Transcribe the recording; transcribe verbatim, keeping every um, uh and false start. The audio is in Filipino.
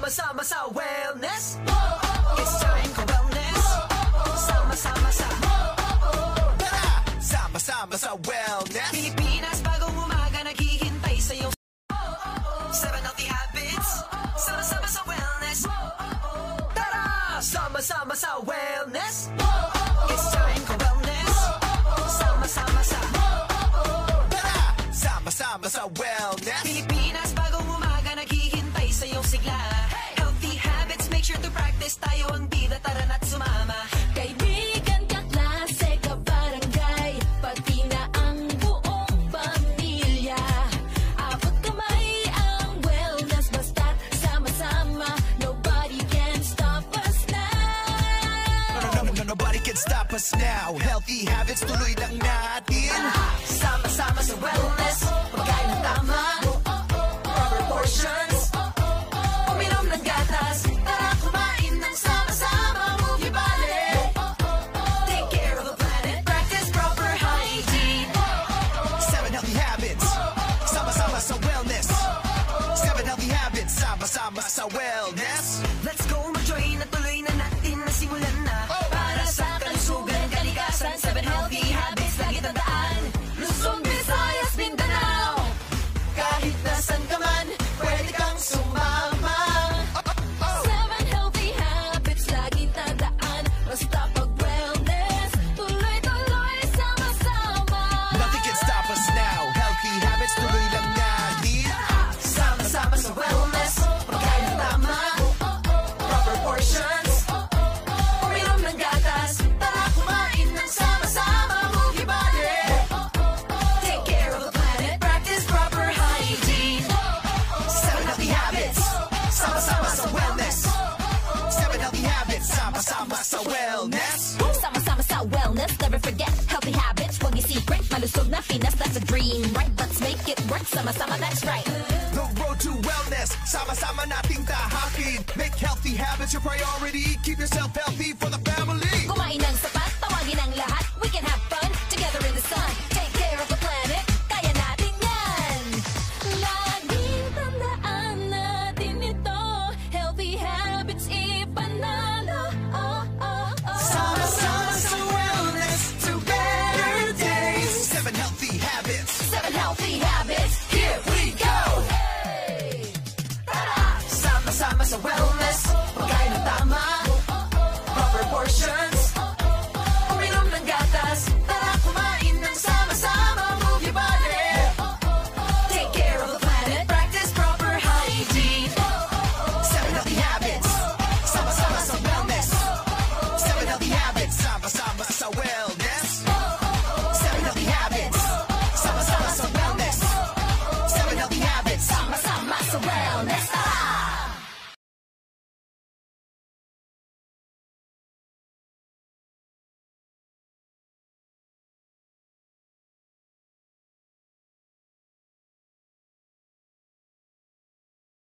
Sama-sama sa wellness. It's time for wellness. Sama-sama sa Tara! Sama-sama sa wellness. Pilipinas, bagong umaga naghihintay sa'yo. Seven healthy habits. Sama-sama sa wellness. Tara! Sama-sama sa wellness. It's time for wellness. Sama-sama sa Tara! Sama-sama sa wellness. Pilipinas, bagong umaga naghihintay sa'yo sigla. Healthy habits, make sure to practice. Tayo ang bida, tara na't sumama. Kaibigan, kaklase, kabarangay, pati na ang buong pamilya. Abot kamay ang wellness, basta't sama-sama. Nobody can stop us now. No, no, no, no, nobody can stop us now. Healthy habits, tuloy lang natin. Sama-sama sa wellness. Pagkain ng tama, proper portions, uminom ng gatas. Tara kumain ng sama-sama, move your body. Take care of the planet, practice proper hygiene. Seven healthy habits. Sama-sama sa wellness. Seven healthy habits. Sama-sama sa wellness. Let's go, mag-join na tuloy na natin na simulan na. Para sa kalusugan, kalikasan, seven healthy habits, lagi tandaan. Luzon, Visayas, Mindanao, kahit nasan ka man, pwede kang sumama. Seven healthy habits, lagi tandaan. Basta pag wellness, tuloy-tuloy, sama-sama. Nothing can stop us now. Healthy habits, tuloy lang natin. Sama-sama sa wellness. Pagkain ng tama, proper portions, uminom ng gatas. Tara kumain ng sama-sama, move your body. Take care of the planet, practice proper hygiene. Seven healthy habits. Sama-sama sa wellness. Seven healthy habits. Sama-sama sa wellness. Sama-sama sa wellness, never forget healthy habits. Huwag i-secret, malusog na Pinas, that's a dream, right? Let's make it work, sama-sama, that's right. The road to wellness. Sama-sama nating tahakin. Make healthy habits your priority. Keep yourself healthy for the family.